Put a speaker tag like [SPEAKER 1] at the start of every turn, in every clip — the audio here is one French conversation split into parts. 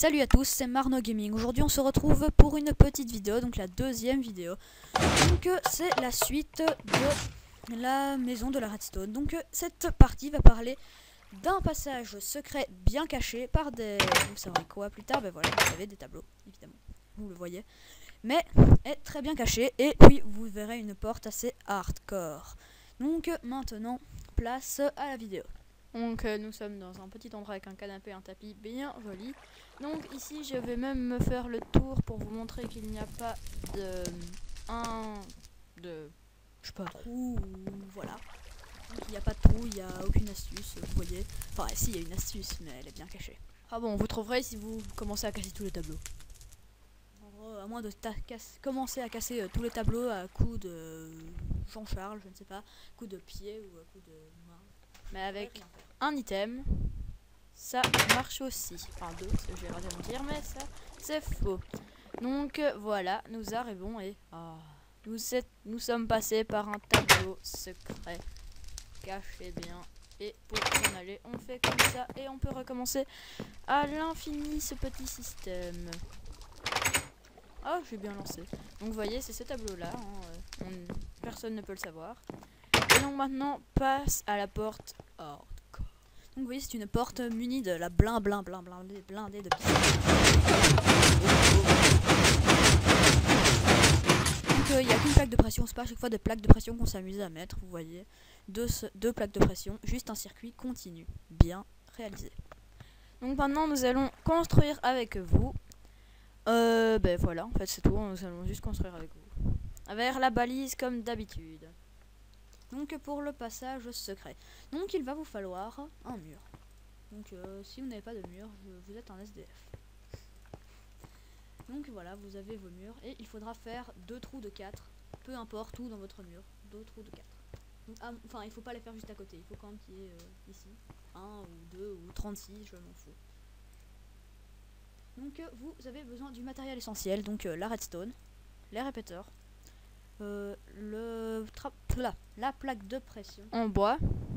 [SPEAKER 1] Salut à tous, c'est Marno Gaming. Aujourd'hui on se retrouve pour une petite vidéo, donc la deuxième vidéo. Donc c'est la suite de la maison de la redstone. Donc cette partie va parler d'un passage secret bien caché par des... Vous saurez quoi plus tard, ben voilà, vous avez des tableaux, évidemment, vous le voyez. Mais est très bien caché et puis vous verrez une porte assez hardcore. Donc maintenant, place à la vidéo. Donc nous sommes dans un petit endroit avec un canapé et un tapis bien joli. Donc ici je vais même me faire le tour pour vous montrer qu'il n'y a pas de je sais pas, trou, voilà. Donc il n'y a pas de trou, il n'y a aucune astuce, vous voyez. Enfin si, il y a une astuce mais elle est bien cachée. Ah bon, vous trouverez si vous commencez à casser tous les tableaux. En gros, à moins de commencer à casser tous les tableaux à coups de Jean-Charles, je ne sais pas, coup de pied ou à coup de main. Mais avec un item, ça marche aussi. Enfin deux, j'ai raté de mentir, mais ça c'est faux. Donc voilà, nous arrivons et nous sommes passés par un tableau secret. Caché bien. Et pour en aller, on fait comme ça et on peut recommencer à l'infini ce petit système. Ah, j'ai bien lancé. Donc vous voyez, c'est ce tableau-là. Personne ne peut le savoir. Et donc maintenant, passe à la porte hardcore. Donc vous voyez, c'est une porte munie de la blindée de pistons. Donc il n'y a qu'une plaque de pression, c'est pas à chaque fois des plaques de pression qu'on s'amuse à mettre, vous voyez. Deux plaques de pression, juste un circuit continu, bien réalisé. Donc maintenant, nous allons construire avec vous. Ben voilà, en fait c'est tout, nous allons juste construire avec vous. Avec la balise comme d'habitude. Donc pour le passage secret. Donc il va vous falloir un mur. Donc si vous n'avez pas de mur, vous êtes un SDF. Donc voilà, vous avez vos murs et il faudra faire 2 trous de 4. Peu importe où dans votre mur, 2 trous de 4. Donc, enfin, il faut pas les faire juste à côté, il faut quand même qu'il y ait ici 1 ou 2 ou 36, je m'en fous. Donc vous avez besoin du matériel essentiel, donc la redstone, les répéteurs, la plaque de pression en bois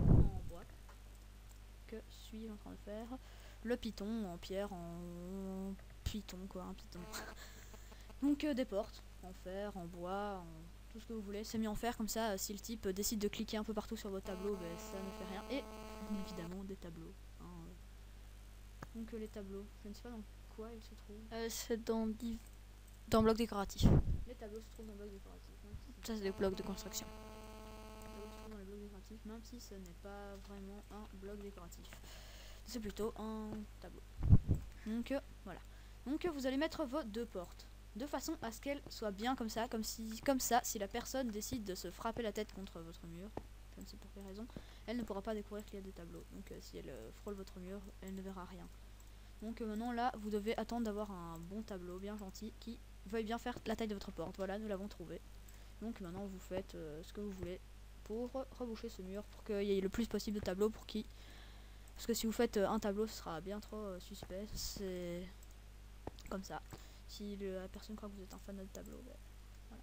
[SPEAKER 1] que suis-je en train de faire, le piton en pierre, en piton quoi, un piton. Donc des portes en fer, en bois, en tout ce que vous voulez, c'est mis en fer comme ça, si le type décide de cliquer un peu partout sur votre tableau, ben, ça ne fait rien. Et évidemment des tableaux. Donc les tableaux, je ne sais pas dans quoi ils se trouvent. C'est dans bloc décoratif. Les tableaux se trouvent dans bloc décoratif. Ça c'est des blocs de construction. Les tableaux se trouvent dans les blocs décoratifs, même si ce n'est pas vraiment un bloc décoratif. C'est plutôt un tableau. Donc voilà. Donc vous allez mettre vos 2 portes de façon à ce qu'elles soient bien comme ça, si la personne décide de se frapper la tête contre votre mur, je ne sais pour quelle raison, elle ne pourra pas découvrir qu'il y a des tableaux. Donc si elle frôle votre mur, elle ne verra rien. Donc maintenant là, vous devez attendre d'avoir un bon tableau bien gentil qui veuille bien faire la taille de votre porte. Voilà, nous l'avons trouvé. Donc maintenant vous faites ce que vous voulez pour reboucher ce mur, pour qu'il y ait le plus possible de tableaux pour qui. Parce que si vous faites un tableau, ce sera bien trop suspect. C'est comme ça. Si la personne croit que vous êtes un fan de tableau, ben, voilà.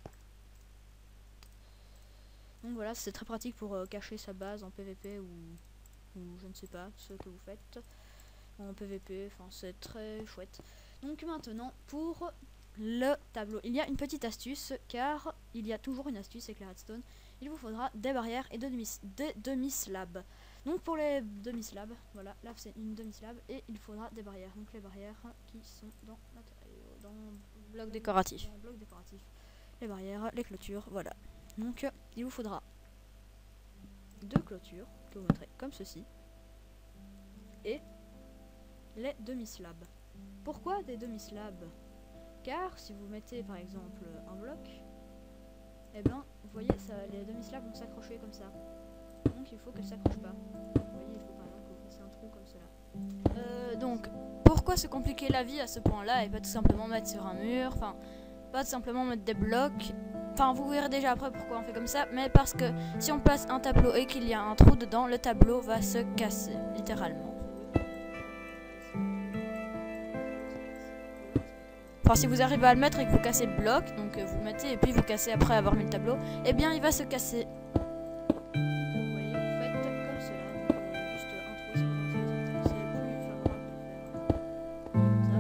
[SPEAKER 1] Donc voilà, c'est très pratique pour cacher sa base en PVP ou je ne sais pas ce que vous faites en PVP. Enfin, c'est très chouette. Donc maintenant, pour le tableau, il y a une petite astuce, car il y a toujours une astuce avec la redstone. Il vous faudra des barrières et des demi-slabs. Donc pour les demi-slabs, voilà, là c'est une demi-slab et il faudra des barrières. Donc les barrières qui sont dans bloc décoratif. Dans bloc décoratif. Les barrières, les clôtures, voilà. Donc il vous faudra 2 clôtures que vous mettrez comme ceci et les demi-slabs. Pourquoi des demi-slabs? Car si vous mettez par exemple un bloc, et bien vous voyez ça, les demi-slabs vont s'accrocher comme ça. Donc il faut qu'elles s'accrochent pas. Vous voyez, il faut par exemple que vous fassiez un trou comme cela. Donc pourquoi se compliquer la vie à ce point là et pas tout simplement mettre sur un mur, enfin pas tout simplement mettre des blocs. Enfin vous verrez déjà après pourquoi on fait comme ça, mais parce que si on place un tableau et qu'il y a un trou dedans, le tableau va se casser littéralement. Enfin si vous arrivez à le mettre et que vous cassez le bloc, donc vous le mettez et puis vous cassez après avoir mis le tableau, et bien il va se casser. Vous voyez, vous faites comme cela, juste un trou, c'est plus favorable de faire comme ça.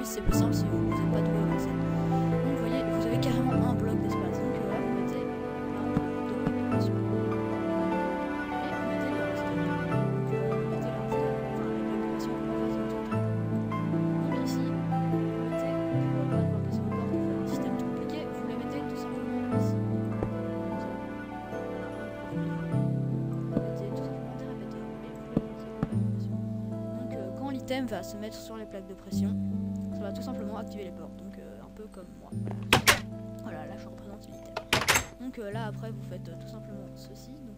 [SPEAKER 1] plus c'est plus simple si vous n'êtes pas doué au lancer. Donc vous voyez, vous avez carrément un bloc d'espace. Donc là vous mettez par exemple 2 blocs de pression. Et vous mettez les redstone. Donc vous mettez la redstone, enfin les blocs de pression pour faire ce truc. Donc ici, vous mettez, pour pas devoir casser vos portes pour faire un système tout compliqué, vous les mettez tout simplement ici. Comme ça. Vous mettez tout simplement des répéteurs et vous les lancez aux plaques de pression. Donc quand l'item va se mettre sur les plaques de pression, ça va tout simplement activer les portes. Donc un peu comme moi. Voilà, là je représente l'item. Donc là après vous faites tout simplement ceci. Donc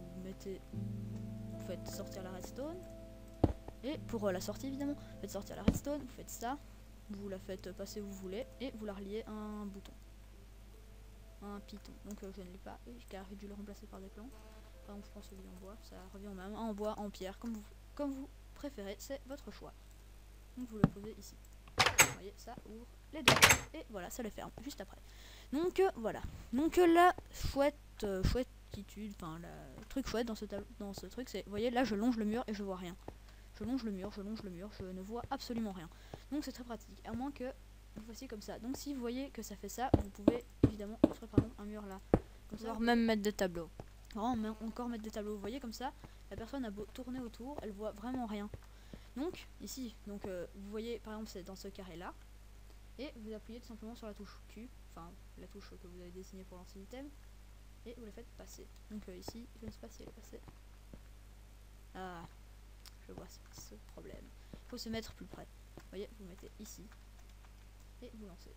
[SPEAKER 1] vous faites sortir la redstone. Et pour la sortie évidemment, vous faites sortir la redstone, vous faites ça, vous la faites passer où vous voulez et vous la reliez à un bouton. Un piton. Donc je ne l'ai pas, car j'ai dû le remplacer par des planches. Par exemple je prends celui en bois, ça revient au même, en bois, en pierre, comme vous préférez, c'est votre choix. Donc vous le posez ici. Vous voyez, ça ouvre les deux. Et voilà, ça les ferme juste après. Donc voilà. Donc la chouettitude, enfin le truc chouette dans ce truc, c'est, vous voyez, là je longe le mur et je vois rien. Je longe le mur, je ne vois absolument rien. Donc c'est très pratique, à moins que vous fassiez comme ça. Donc si vous voyez que ça fait ça, vous pouvez évidemment construire par exemple un mur là. Comme ça,
[SPEAKER 2] même mettre des tableaux.
[SPEAKER 1] Encore mettre des tableaux. Vous voyez comme ça, la personne a beau tourner autour, elle voit vraiment rien. Donc ici, vous voyez par exemple c'est dans ce carré là, et vous appuyez tout simplement sur la touche Q, enfin la touche que vous avez dessinée pour lancer l'item, et vous la faites passer. Donc ici, je ne sais pas si elle est passée. Ah, je vois ce problème. Il faut se mettre plus près. Vous voyez, vous mettez ici, et vous lancez.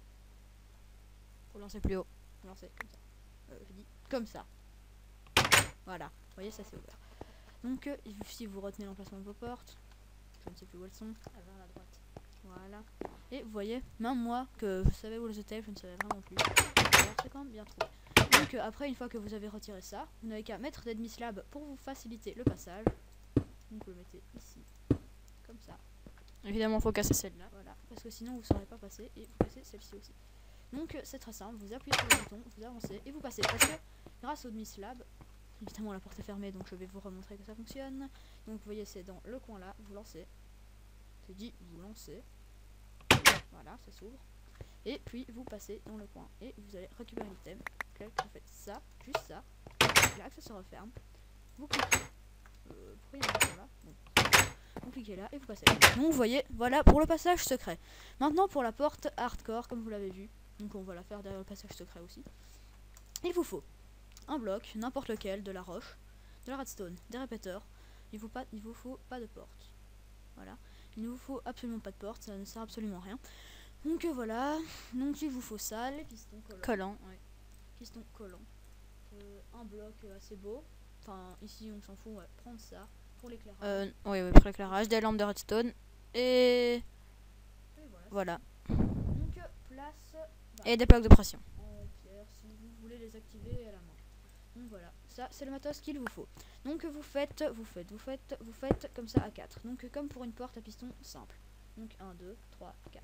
[SPEAKER 2] Faut lancer plus haut.
[SPEAKER 1] Vous lancez comme ça. Je dis comme ça. Voilà, vous voyez, ça c'est ouvert. Donc si vous retenez l'emplacement de vos portes, je ne sais plus où elles sont, elles vers la droite. Voilà. Et vous voyez, même moi, que je savais où elles étaient, je ne savais vraiment plus. Alors c'est quand même bien trouvé. Donc après, une fois que vous avez retiré ça, vous n'avez qu'à mettre d'enemy slab pour vous faciliter le passage. Donc vous le mettez ici, comme ça.
[SPEAKER 2] Évidemment, faut casser celle-là.
[SPEAKER 1] Voilà, parce que sinon vous ne saurez pas passer, et vous cassez celle-ci aussi. Donc c'est très simple, vous appuyez sur le bouton, vous avancez et vous passez. Parce que grâce au demi-slab, évidemment la porte est fermée, donc je vais vous remontrer que ça fonctionne. Donc vous voyez, c'est dans le coin là, vous lancez. C'est dit, vous lancez. Voilà, ça s'ouvre. Et puis vous passez dans le coin et vous allez récupérer l'item. Vous faites ça, juste ça. Là, que ça se referme. Vous cliquez. Pourquoi il y a un bouton là? Bon. Vous cliquez là et vous passez. Donc vous voyez, voilà pour le passage secret. Maintenant pour la porte hardcore, comme vous l'avez vu. Donc on va la faire derrière le passage secret aussi. Il vous faut un bloc, n'importe lequel, de la roche, de la redstone, des répéteurs. Il vous faut pas de porte. Voilà. Il ne vous faut absolument pas de porte, ça ne sert absolument à rien. Donc voilà. Donc il vous faut ça, les pistons collants. Ouais. Pistons collants. Un bloc assez beau. Enfin ici on s'en fout, ouais. Prendre ça pour l'éclairage.
[SPEAKER 2] Oui, pour l'éclairage, des lampes de redstone et voilà.
[SPEAKER 1] Donc place.
[SPEAKER 2] Et des plaques de pression.
[SPEAKER 1] En pierre si vous voulez les activer à la main. Donc voilà, ça c'est le matos qu'il vous faut. Donc vous faites comme ça à 4. Donc comme pour une porte à piston simple. Donc 1, 2, 3, 4.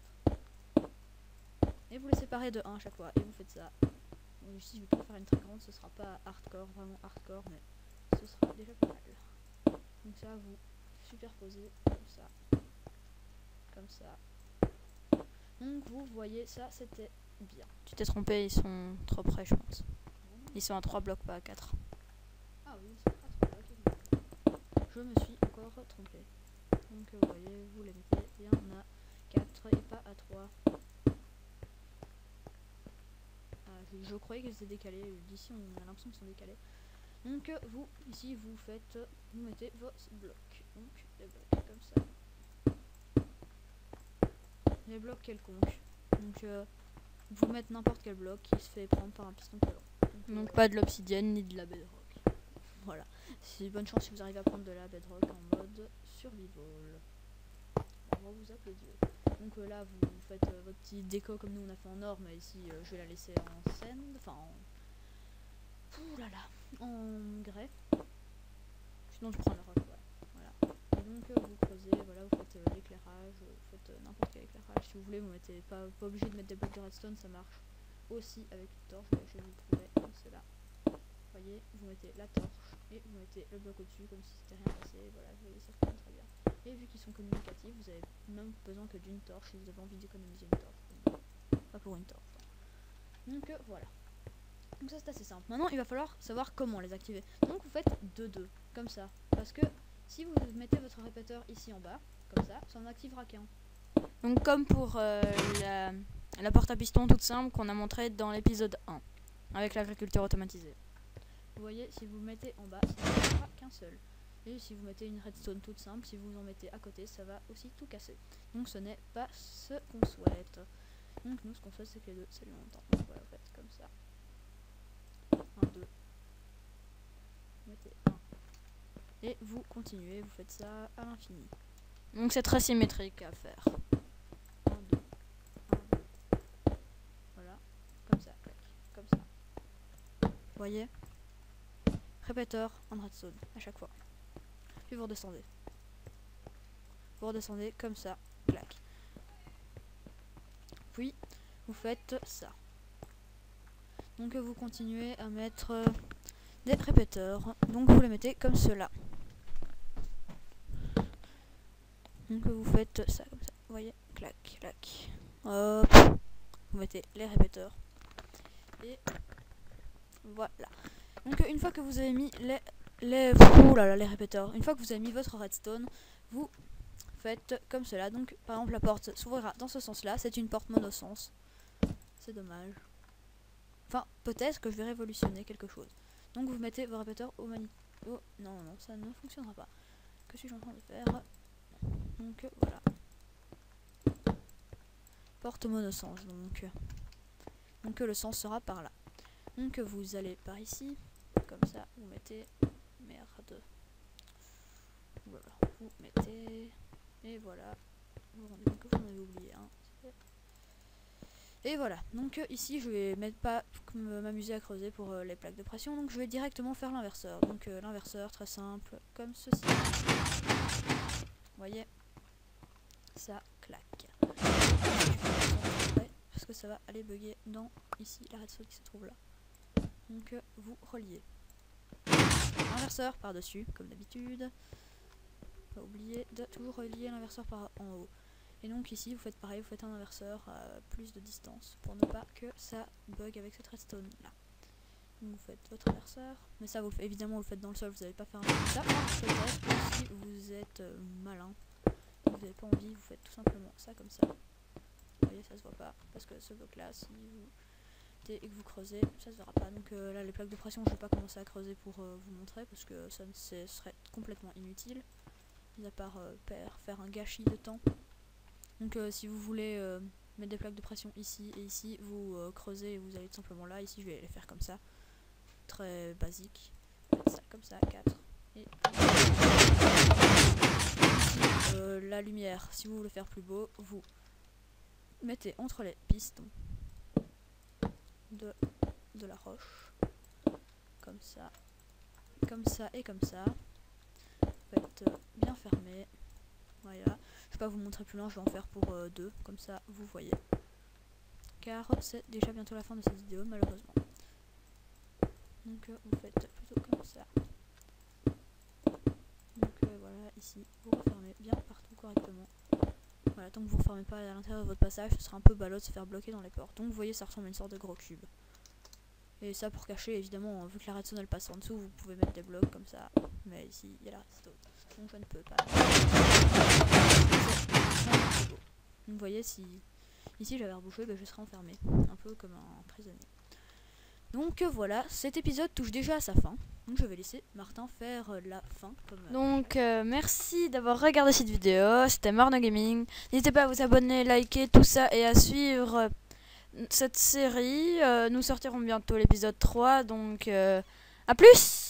[SPEAKER 1] Et vous les séparez de 1 à chaque fois. Et vous faites ça. Bon, ici je vais pas faire une très grande, ce sera pas hardcore, vraiment hardcore, mais ce sera déjà pas mal. Donc ça vous superposez comme ça. Comme ça. Donc vous voyez, ça c'était bien.
[SPEAKER 2] Tu t'es trompé, ils sont trop près je pense. Ils sont à 3 blocs, pas à 4.
[SPEAKER 1] Ah oui, ils sont à 3 blocs. Je me suis encore trompé. Donc vous voyez, vous les mettez bien à 4 et pas à 3. Ah, je croyais qu'ils étaient décalés. D'ici on a l'impression qu'ils sont décalés. Donc vous, ici vous mettez vos blocs. Donc des blocs comme ça. Des blocs quelconques. Donc vous mettez n'importe quel bloc qui se fait prendre par un piston collant.
[SPEAKER 2] Donc pas de l'obsidienne ni de la bedrock.
[SPEAKER 1] Voilà. C'est bonne chance si vous arrivez à prendre de la bedrock en mode survival. On va vous applaudir. Donc là vous faites votre petit déco comme nous on a fait en or, mais ici je vais la laisser en scène, enfin en... Ouh là là, en grès. Sinon je prends la roche, voilà. Et donc vous creusez, voilà, vous faites l'éclairage, vous faites n'importe quel éclairage. Si vous voulez, vous mettez pas obligé de mettre des blocs de redstone, ça marche aussi avec une torche. Je vais vous le prouver comme cela. Vous voyez, vous mettez la torche et vous mettez le bloc au-dessus comme si c'était rien passé. Voilà, vous voyez, ça fonctionne très bien. Et vu qu'ils sont communicatifs, vous avez même besoin que d'une torche si vous avez envie d'économiser une torche. Pas pour une torche. Donc voilà. Donc ça c'est assez simple. Maintenant il va falloir savoir comment les activer. Donc vous faites 2-2, comme ça. Parce que si vous mettez votre répéteur ici en bas, comme ça n'en activera qu'un.
[SPEAKER 2] Donc comme pour la porte à piston toute simple qu'on a montré dans l'épisode 1, avec l'agriculture automatisée.
[SPEAKER 1] Vous voyez, si vous mettez en bas, ça ne fera qu'un seul. Et si vous mettez une redstone toute simple, si vous en mettez à côté, ça va aussi tout casser. Donc ce n'est pas ce qu'on souhaite. Donc nous, ce qu'on souhaite, c'est que les deux s'allument en même temps. Donc voilà, vous faites comme ça. 1, 2. Vous mettez 1. Et vous continuez, vous faites ça à l'infini.
[SPEAKER 2] Donc c'est très symétrique à faire.
[SPEAKER 1] 1, 2. 1, 2. Voilà. Comme ça, clac. Comme ça.
[SPEAKER 2] Vous voyez? Répéteur en redstone à chaque fois. Puis vous redescendez. Vous redescendez comme ça, clac. Puis vous faites ça. Donc vous continuez à mettre des répéteurs. Donc vous les mettez comme cela. Donc vous faites ça comme ça. Vous voyez, clac, clac. Hop. Vous mettez les répéteurs. Et voilà. Donc une fois que vous avez mis les répéteurs, une fois que vous avez mis votre redstone, vous faites comme cela. Donc par exemple la porte s'ouvrira dans ce sens-là. C'est une porte monosens. C'est dommage. Enfin, peut-être que je vais révolutionner quelque chose. Donc vous mettez vos répéteurs au mani... Oh, non, non, ça ne fonctionnera pas. Que suis-je en train de faire? Donc voilà. Porte monosens, donc le sens sera par là. Donc vous allez par ici, comme ça, vous mettez... Merde. Voilà, vous mettez... Et voilà. Vous vous rendez compte que vous en avez oublié un. Et voilà, donc ici je vais même pas m'amuser à creuser pour les plaques de pression, donc je vais directement faire l'inverseur. Donc l'inverseur très simple, comme ceci. Vous voyez, ça claque. Parce que ça va aller bugger dans ici la redstone qui se trouve là. Donc vous reliez. Inverseur par dessus, comme d'habitude. Pas oublier de toujours relier l'inverseur par en haut. Et donc ici vous faites pareil, vous faites un inverseur à plus de distance pour ne pas que ça bug avec cette redstone là. Donc vous faites votre inverseur, mais ça vous le faites, évidemment vous le faites dans le sol, vous n'allez pas faire un truc comme ça. Peut-être si vous êtes malin, si vous n'avez pas envie, vous faites tout simplement ça comme ça. Vous voyez, ça se voit pas parce que ce bloc là, si vous et que vous creusez, ça se verra pas. Donc là les plaques de pression, je vais pas commencer à creuser pour vous montrer parce que ça serait complètement inutile, mis à part faire un gâchis de temps. Donc si vous voulez mettre des plaques de pression ici et ici, vous creusez et vous allez tout simplement là. Ici je vais les faire comme ça, très basique. Ça, comme ça, 4. Et ici, la lumière, si vous voulez faire plus beau, vous mettez entre les pistons de la roche, comme ça et comme ça. Faites bien fermé. Voilà. Je vais pas vous montrer plus loin, je vais en faire pour 2, comme ça vous voyez. Car c'est déjà bientôt la fin de cette vidéo malheureusement. Donc vous faites plutôt comme ça. Donc voilà, ici vous refermez bien partout correctement. Voilà, tant que vous ne refermez pas à l'intérieur de votre passage, ce sera un peu ballot de se faire bloquer dans les portes. Donc vous voyez, ça ressemble à une sorte de gros cube. Et ça pour cacher, évidemment, vu que la redstone elle passe en dessous, vous pouvez mettre des blocs comme ça. Mais ici, il y a la redstone. Donc je ne peux pas. Donc vous voyez, si ici j'avais rebouché, je serais enfermé. Un peu comme un prisonnier. Donc voilà, cet épisode touche déjà à sa fin. Donc je vais laisser Martin faire la fin. Donc merci d'avoir regardé cette vidéo. C'était Marno Gaming. N'hésitez pas à vous abonner, liker, tout ça et à suivre cette série. Nous sortirons bientôt l'épisode 3. Donc à plus!